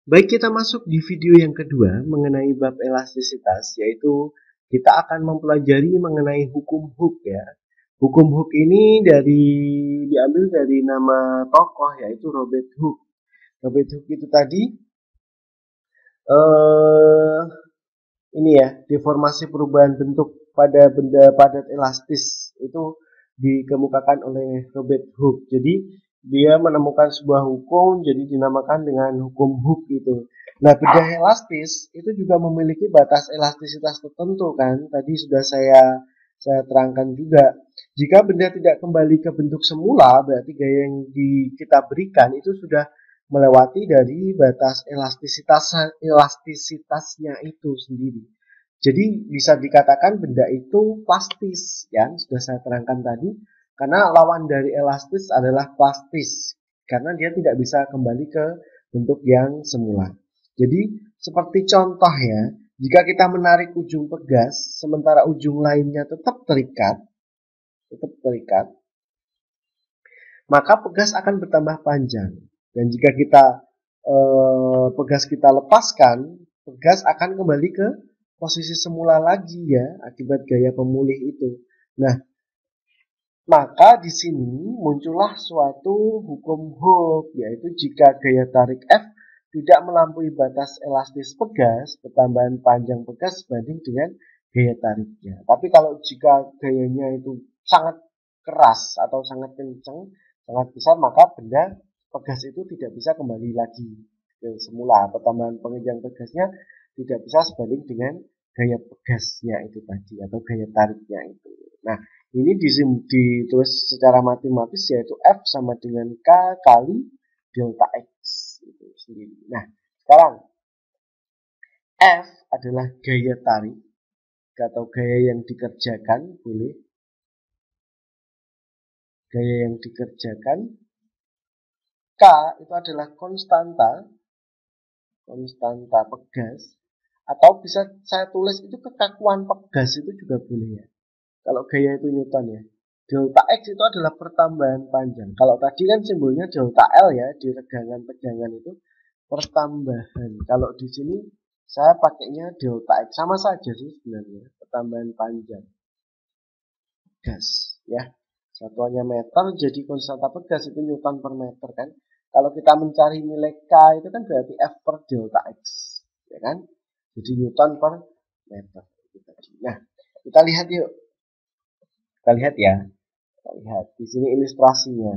Baik, kita masuk di video yang kedua mengenai bab elastisitas, yaitu kita akan mempelajari mengenai hukum Hooke ya. Hukum Hooke ini diambil dari nama tokoh, yaitu Robert Hooke. Robert Hooke itu tadi ini ya, deformasi perubahan bentuk pada benda padat elastis itu dikemukakan oleh Robert Hooke. Jadi dia menemukan sebuah hukum, jadi dinamakan dengan hukum Hooke itu. Nah, benda elastis itu juga memiliki batas elastisitas tertentu kan. Tadi sudah saya terangkan juga. Jika benda tidak kembali ke bentuk semula, berarti gaya yang kita berikan itu sudah melewati dari batas elastisitasnya itu sendiri. Jadi bisa dikatakan benda itu plastis, ya sudah saya terangkan tadi. Karena lawan dari elastis adalah plastis, karena dia tidak bisa kembali ke bentuk yang semula. Jadi seperti contoh ya, jika kita menarik ujung pegas, sementara ujung lainnya tetap terikat, maka pegas akan bertambah panjang. Dan jika pegas kita lepaskan, pegas akan kembali ke posisi semula lagi ya, akibat gaya pemulih itu. Nah, maka di sini muncullah suatu hukum Hooke, yaitu jika gaya tarik F tidak melampaui batas elastis pegas, pertambahan panjang pegas sebanding dengan gaya tariknya. Tapi kalau jika gayanya itu sangat keras atau sangat kencang, sangat besar, maka benda pegas itu tidak bisa kembali lagi ke semula. Pertambahan pengenjang pegasnya tidak bisa sebanding dengan gaya pegasnya itu tadi atau gaya tariknya itu. Nah, ini ditulis secara matematis, yaitu F sama dengan K kali delta X itu sendiri. Nah, sekarang F adalah gaya tarik atau gaya yang dikerjakan, boleh gaya yang dikerjakan. K itu adalah konstanta pegas, atau bisa saya tulis itu kekakuan pegas itu juga boleh ya. Kalau gaya itu Newton ya. Delta X itu adalah pertambahan panjang. Kalau tadi kan simbolnya delta L ya, di tegangan-tegangan itu pertambahan. Kalau di sini saya pakainya delta X, sama saja sih sebenarnya, pertambahan panjang. Gas ya. Satuannya meter, jadi konstanta pegas itu Newton per meter kan. Kalau kita mencari nilai K itu kan berarti F per delta X, ya kan? Jadi Newton per meter itu tadi. Nah, kita lihat yuk. Kita lihat ya. Kita lihat di sini ilustrasinya.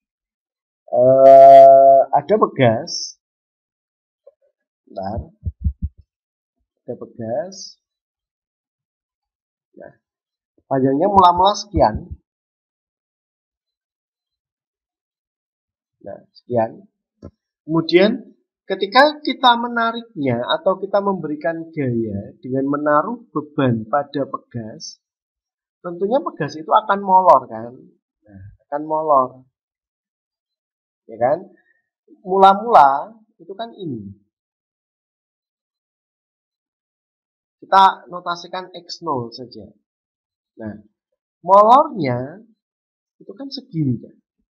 Ada pegas. Bentar. Ada pegas. Nah, panjangnya mula-mula sekian. Nah, sekian. Kemudian ketika kita menariknya atau kita memberikan gaya dengan menaruh beban pada pegas, tentunya pegas itu akan molor kan. Nah, akan molor. Ya kan? Mula-mula itu kan ini. Kita notasikan X0 saja. Nah, molornya itu kan segini kan.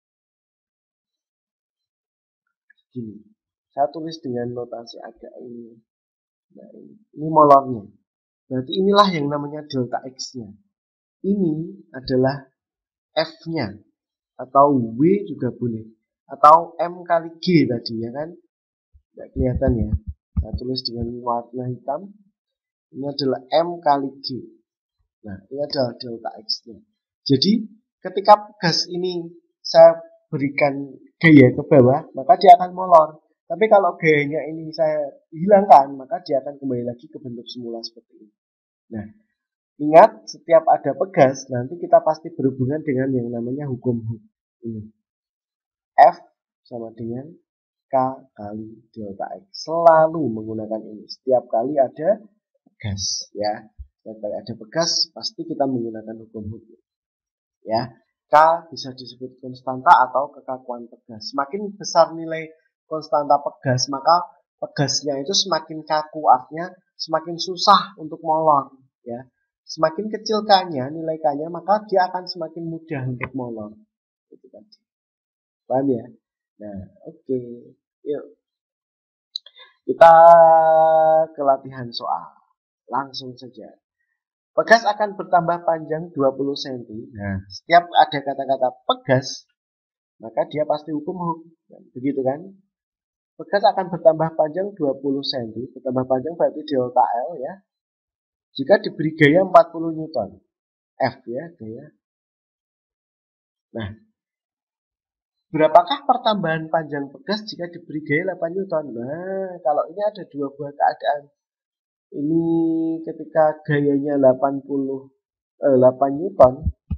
Segini. Saya tulis dengan notasi agak ini. Nah, ini molornya. Berarti inilah yang namanya delta X-nya. Ini adalah F-nya. Atau W juga boleh. Atau M kali G tadi ya kan. Tidak kelihatan ya. Saya tulis dengan warna hitam. Ini adalah M kali G. Nah, ini adalah delta X-nya. Jadi, ketika gas ini saya berikan gaya ke bawah, maka dia akan molor. Tapi kalau gayanya ini saya hilangkan, maka dia akan kembali lagi ke bentuk semula seperti ini. Nah, ingat, setiap ada pegas, nanti kita pasti berhubungan dengan yang namanya hukum Hooke. Ini. F sama dengan K kali delta X. Selalu menggunakan ini. Setiap kali ada pegas, ya. Setiap kali ada pegas, pasti kita menggunakan hukum Hooke. Ya, K bisa disebut konstanta atau kekakuan pegas. Semakin besar nilai konstanta pegas, maka pegasnya itu semakin kaku, artinya semakin susah untuk molor. Ya, semakin kecil K-nya, nilai K-nya, maka dia akan semakin mudah untuk molor. Itu tadi. Paham ya? Nah, oke. Yuk. Kita ke latihan soal. Langsung saja. Pegas akan bertambah panjang 20 cm. Nah, setiap ada kata-kata pegas, maka dia pasti hukum hook. Begitu kan? Pegas akan bertambah panjang 20 cm. Bertambah panjang berarti delta L ya. Jika diberi gaya 40 Newton. F ya, gaya. Nah, berapakah pertambahan panjang pegas jika diberi gaya 8 Newton? Nah, kalau ini ada dua buah keadaan. Ini ketika gayanya 8 Newton,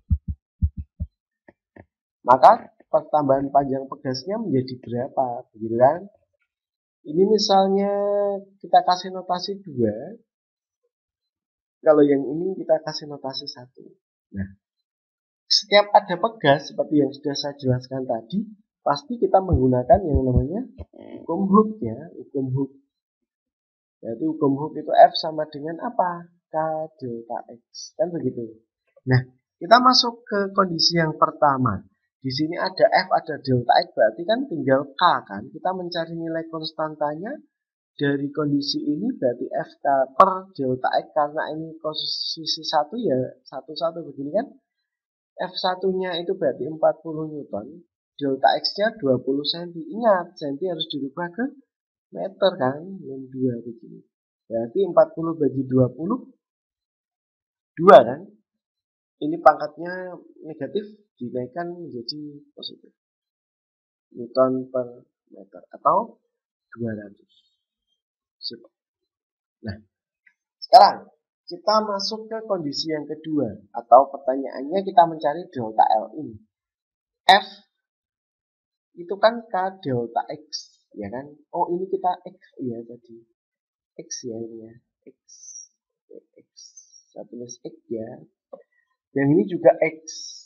maka pertambahan panjang pegasnya menjadi berapa? Begitu kan? Ini misalnya kita kasih notasi 2. Kalau yang ini kita kasih notasi 1. Nah, setiap ada pegas seperti yang sudah saya jelaskan tadi, pasti kita menggunakan yang namanya hukum hook ya, hukum hook. Yaitu hukum hook itu F sama dengan apa? K delta X. Kan begitu. Nah, kita masuk ke kondisi yang pertama. Di sini ada F, ada delta X, berarti kan tinggal K kan. Kita mencari nilai konstantanya dari kondisi ini berarti FK per delta X. Karena ini posisi 1 ya, 1 begini kan. F1-nya itu berarti 40 Newton. Delta X-nya 20 cm. Ingat, cm harus dirubah ke meter kan, yang 2 begini. Berarti 40 bagi 20, 2 kan. Ini pangkatnya negatif, dinaikkan menjadi positif. Newton per meter atau 200. Sip. Nah, sekarang kita masuk ke kondisi yang kedua. Atau pertanyaannya kita mencari delta L ini. F itu kan K delta X. Ya kan? Oh ini kita X ya tadi. X ya ini ya. X. X. Saya tulis X ya. Yang ini juga X.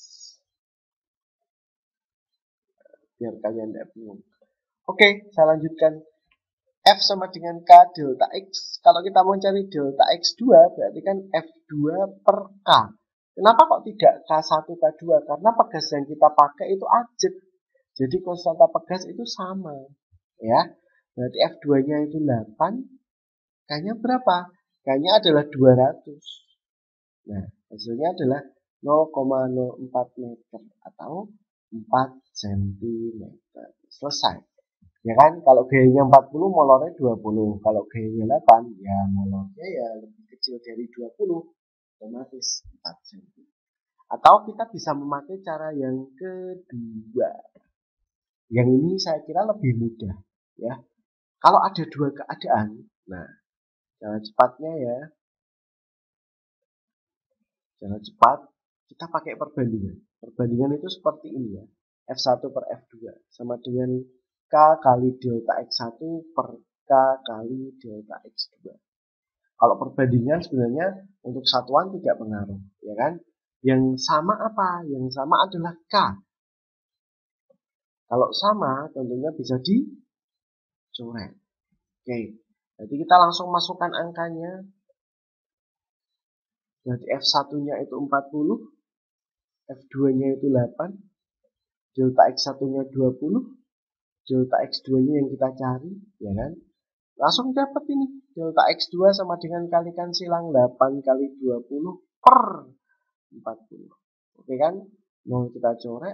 Biar kalian tidak bingung. Oke, saya lanjutkan. F sama dengan K delta X. Kalau kita mau cari delta X2, berarti kan F2 per K. Kenapa kok tidak K1, K2? Karena pegas yang kita pakai itu ajek. Jadi konstanta pegas itu sama. Ya, berarti F2-nya itu 8. K-nya berapa? K-nya adalah 200. Nah, hasilnya adalah 0,04 meter atau 4 cm. Selesai. Ya kan, kalau gayanya 40, molornya 20. Kalau gayanya 8, ya molornya ya lebih kecil dari 20. Otomatis 4 cm. Atau kita bisa memakai cara yang kedua. Yang ini saya kira lebih mudah. Ya, kalau ada dua keadaan, nah, cara cepatnya ya, cara cepat, kita pakai perbandingan. Perbandingan itu seperti ini ya. F1 per F2 sama dengan K kali delta X1 per K kali delta X2. Kalau perbandingan sebenarnya untuk satuan tidak pengaruh, ya kan? Yang sama apa? Yang sama adalah K. Kalau sama, tentunya bisa dicoret. Oke, jadi kita langsung masukkan angkanya. Berarti F1-nya itu 40, F2-nya itu 8, delta X1-nya 20, delta X2-nya yang kita cari, ya kan? Langsung dapat ini. Delta X2 sama dengan kalikan silang 8 kali 20 per 40. Oke kan? Mau kita coret.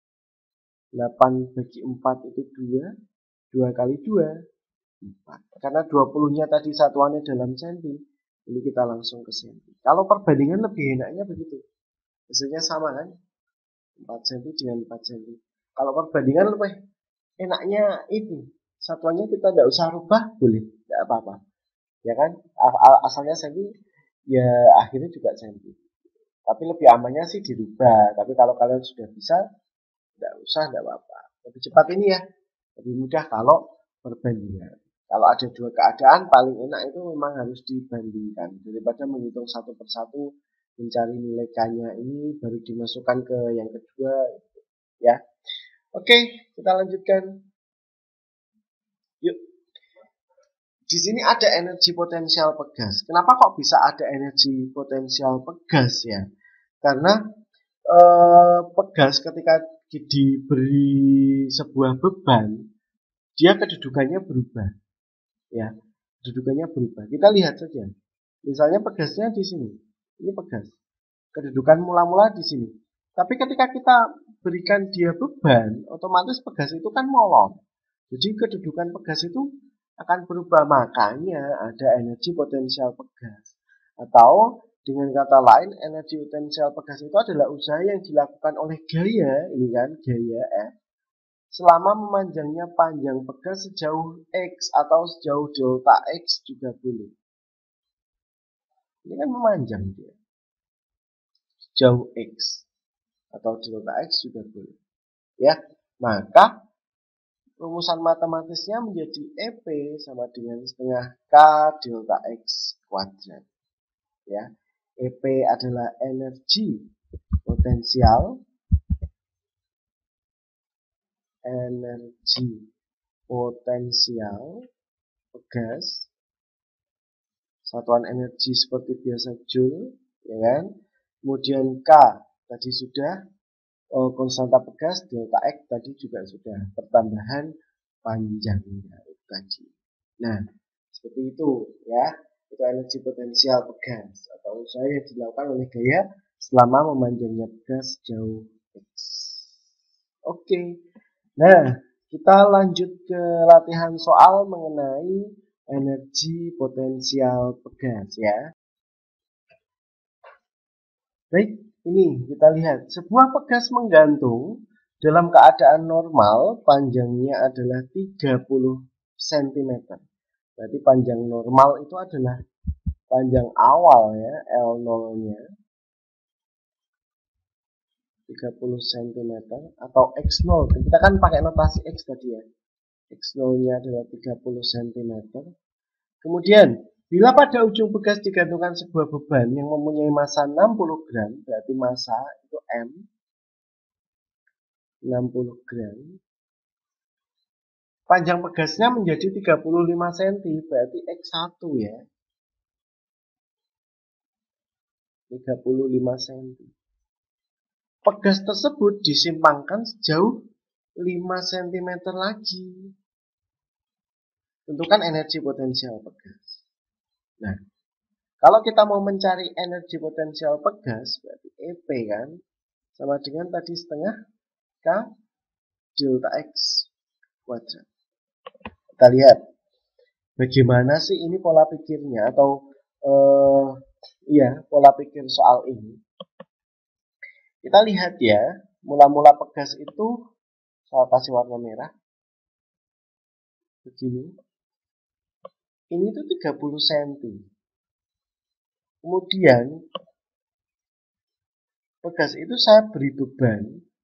8 bagi 4 itu 2. 2 kali 2, 4. Karena 20-nya tadi satuannya dalam senti. Ini kita langsung ke senti. Kalau perbandingan lebih enaknya begitu. Hasilnya sama kan? 4 cm dengan 4 cm. Kalau perbandingan lebih enaknya ini. Satuannya kita tidak usah rubah, boleh. Tidak apa-apa. Ya kan? Asalnya senti, ya akhirnya juga senti. Tapi lebih amannya sih dirubah. Tapi kalau kalian sudah bisa, tidak usah, tidak apa-apa. Lebih cepat ini ya. Lebih mudah kalau perbandingan. Kalau ada dua keadaan, paling enak itu memang harus dibandingkan. Daripada menghitung satu persatu, mencari nilai K-nya ini, baru dimasukkan ke yang kedua. Ya. Oke, kita lanjutkan. Yuk. Di sini ada energi potensial pegas. Kenapa kok bisa ada energi potensial pegas ya? Karena pegas ketika diberi sebuah beban, dia kedudukannya berubah. Ya, kedudukannya berubah. Kita lihat saja. Misalnya pegasnya di sini. Ini pegas. Kedudukan mula-mula di sini. Tapi ketika kita berikan dia beban, otomatis pegas itu kan molor. Jadi kedudukan pegas itu akan berubah. Makanya ada energi potensial pegas. Atau dengan kata lain, energi potensial pegas itu adalah usaha yang dilakukan oleh gaya, ini kan gaya F, selama memanjangnya panjang pegas sejauh X atau sejauh delta X juga boleh. Ini kan memanjang dia. Sejauh X atau delta X juga boleh. Ya, maka rumusan matematisnya menjadi EP sama dengan setengah K delta X kuadrat. Ya, EP adalah energi potensial pegas, satuan energi seperti biasa Joule, ya kan? Kemudian K tadi sudah, konstanta pegas, delta X tadi juga sudah, pertambahan panjangnya tadi. Nah, seperti itu ya. Itu energi potensial pegas atau usaha yang dilakukan oleh gaya selama memanjangnya pegas jauh X. Oke. Nah, kita lanjut ke latihan soal mengenai energi potensial pegas ya. Baik, ini kita lihat. Sebuah pegas menggantung dalam keadaan normal panjangnya adalah 30 cm. Berarti panjang normal itu adalah panjang awal ya, L0-nya 30 cm atau X0. Kita kan pakai notasi X tadi ya. X0-nya adalah 30 cm. Kemudian, bila pada ujung pegas digantungkan sebuah beban yang mempunyai massa 60 gram, berarti massa itu M, 60 gram. Panjang pegasnya menjadi 35 cm, berarti X1 ya. 35 cm. Pegas tersebut disimpangkan sejauh 5 cm lagi. Tentukan energi potensial pegas. Nah, kalau kita mau mencari energi potensial pegas, berarti EP kan, sama dengan tadi setengah K delta X kuadrat. Kita lihat bagaimana sih ini pola pikirnya atau pola pikir soal ini. Kita lihat ya, mula-mula pegas itu saya kasih warna merah. Begini. Ini tuh 30 cm. Kemudian pegas itu saya beri beban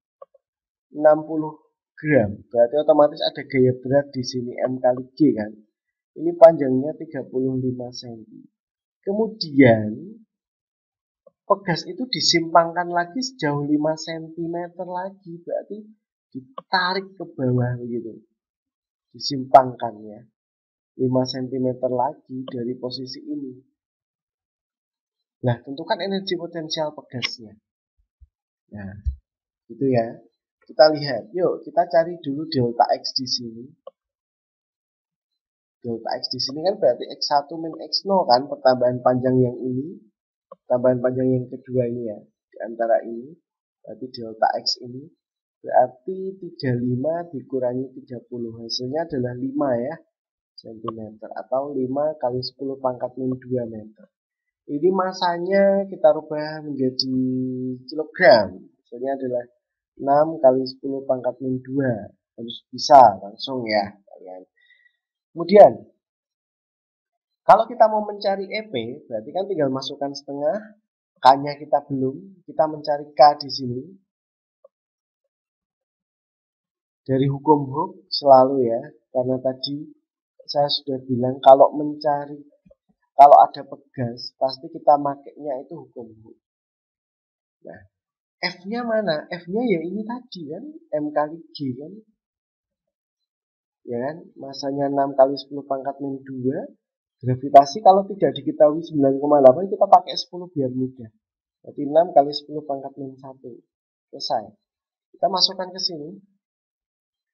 60 gram. Berarti otomatis ada gaya berat di sini M kali G kan. Ini panjangnya 35 cm. Kemudian pegas itu disimpangkan lagi sejauh 5 cm lagi. Berarti ditarik ke bawah begitu. Disimpangkan ya. 5 cm lagi dari posisi ini. Nah, tentukan energi potensial pegasnya. Nah, itu ya. Kita lihat. Yuk, kita cari dulu delta X di sini. Delta X di sini kan berarti X1 min X0 kan, pertambahan panjang yang ini, tambahan panjang yang kedua ini ya, di antara ini, berarti delta X ini, berarti 35 dikurangi 30, hasilnya adalah 5 ya, cm, atau 5 kali 10 pangkat min 2 meter. Ini masanya kita rubah menjadi kilogram, hasilnya adalah 6 kali 10 pangkat min 2, harus bisa langsung ya kalian. Kemudian, kalau kita mau mencari EP, berarti kan tinggal masukkan setengah, K-nya kita belum, kita mencari K di sini. Dari hukum Hooke selalu ya, karena tadi saya sudah bilang kalau ada pegas, pasti kita makainya itu hukum Hooke. Nah, F-nya mana? F-nya ya ini tadi kan, M kali G kan. Ya kan, masanya 6 kali 10 pangkat min 2. Gravitasi kalau tidak diketahui 9,8 kita pakai 10 biar mudah. Berarti 6 kali 10 pangkat min 1. Selesai. Kita masukkan ke sini.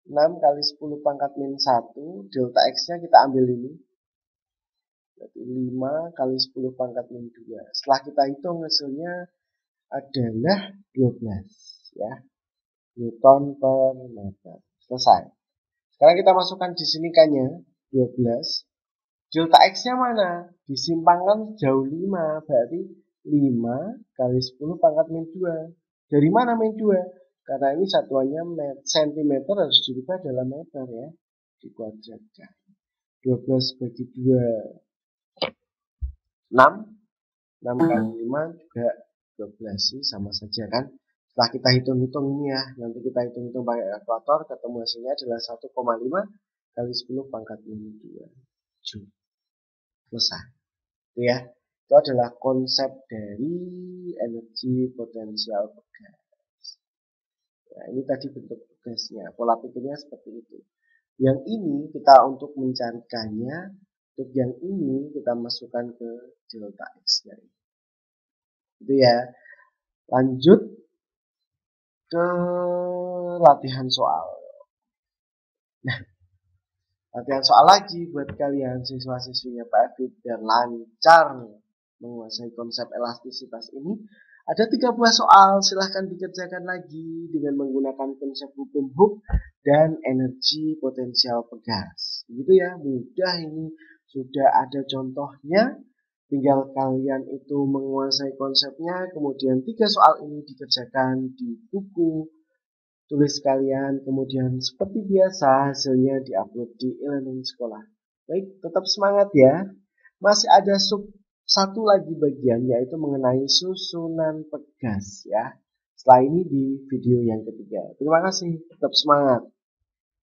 6 kali 10 pangkat min 1, delta X-nya kita ambil ini. Berarti 5 kali 10 pangkat min 2. Setelah kita hitung hasilnya adalah 12 ya. Newton per meter. Selesai. Sekarang kita masukkan di sini K-nya 12. Delta X-nya mana? Disimpangkan jauh 5. Berarti 5 kali 10 pangkat min 2. Dari mana min 2? Karena ini satuannya cm harus dirubah dalam meter ya. Dikuadratkan. 12 bagi 2. 6. 6 kali 5 juga 12 sih, sama saja kan. Setelah kita hitung-hitung ini ya, nanti kita hitung-hitung pakai kalkulator, ketemu hasilnya adalah 1,5 kali 10 pangkat min 2 Joule. Selesai. Itu ya. Itu adalah konsep dari energi potensial gas. Nah, ini tadi bentuk gasnya. Pola pikirnya seperti itu. Yang ini kita untuk mencarikannya, untuk yang ini kita masukkan ke delta X-nya. Itu ya. Lanjut ke latihan soal. Nah, latihan soal lagi buat kalian siswa-siswinya Pak Afid dan lancar menguasai konsep elastisitas ini. Ada 3 buah soal, silahkan dikerjakan lagi dengan menggunakan konsep hukum Hooke dan energi potensial pegas. Begitu ya, mudah ini. Sudah ada contohnya, tinggal kalian itu menguasai konsepnya, kemudian 3 soal ini dikerjakan di buku tulis kalian, kemudian seperti biasa hasilnya diupload di e-learning sekolah. Baik, tetap semangat ya. Masih ada satu lagi bagian, yaitu mengenai susunan pegas ya. Setelah ini di video yang ketiga. Terima kasih, tetap semangat.